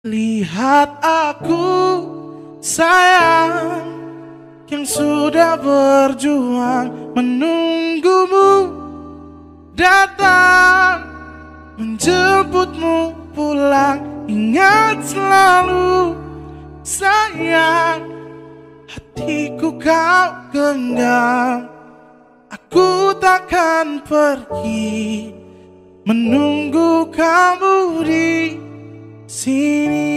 Lihat aku sayang, yang sudah berjuang menunggumu datang, menjemputmu pulang. Ingat selalu sayang, hatiku kau genggam. Aku takkan pergi, menunggu kamu di sini.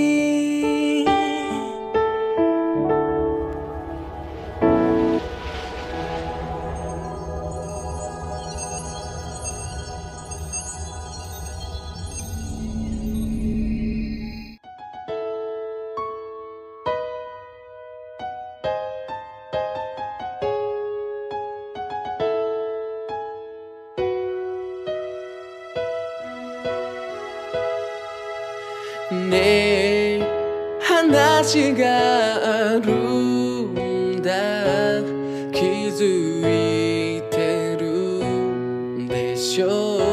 내話があるんだ気づいてるんでしょう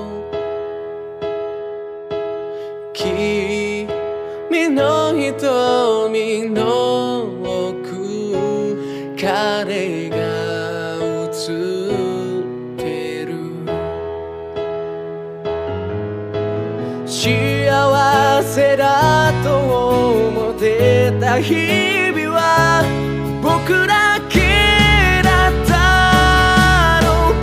君の瞳の奥彼が映ってる幸せだと思ってた日々は僕だけだったの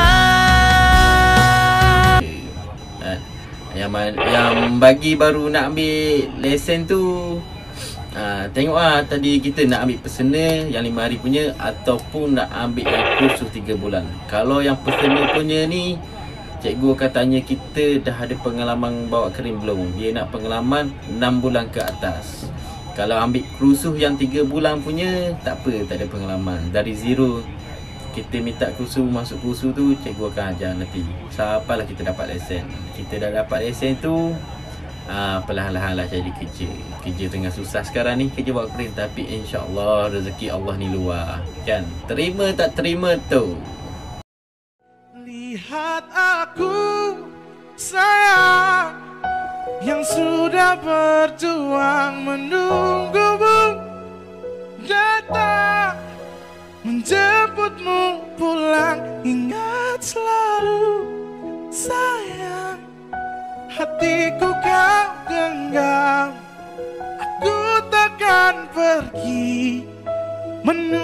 か yang bagi baru nak ambil lesen tu tengoklah tadi kita nak ambil personal yang 5 hari punya ataupun nak ambil yang kursus 3 bulan. Kalau yang personal punya ni cikgu akan tanya kita dah ada pengalaman bawa krim belum. Dia nak pengalaman 6 bulan ke atas. Kalau ambil kursus yang 3 bulan punya, tak apa, tak ada pengalaman. Dari zero kita minta kursus, masuk kursus tu cikgu akan ajar nanti. Sampailah kita dapat lesen. Kita dah dapat lesen tu, perlahan-lahan lah cari kerja. Kerja tengah susah sekarang ni, kerja bawa krim. Tapi insyaAllah rezeki Allah ni luar, kan? Terima tak terima tu. Lihat aku sayang, yang sudah berjuang menunggumu datang, menjemputmu pulang. Ingat selalu sayang, hatiku kau genggam. Aku takkan pergi, menunggu